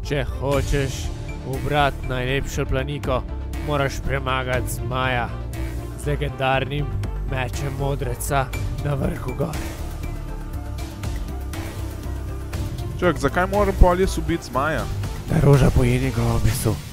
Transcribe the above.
Če hočeš ubrati najlepšo planiko, moraš premagati zmaja z legendarnim mečem modreca na vrhu gore. Čak, zakaj moram pol jaz ubiti zmaja? Da roža poje njegovo meso.